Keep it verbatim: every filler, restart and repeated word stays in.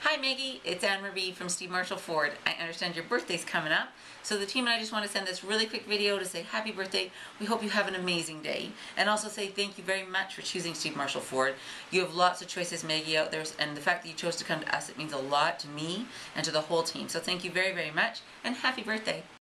Hi Maggie, it's Anne-Marie from Steve Marshall Ford. I understand your birthday's coming up, so the team and I just want to send this really quick video to say happy birthday. We hope you have an amazing day, and also say thank you very much for choosing Steve Marshall Ford. You have lots of choices, Maggie, out there, and the fact that you chose to come to us, it means a lot to me and to the whole team. So thank you very, very much, and happy birthday.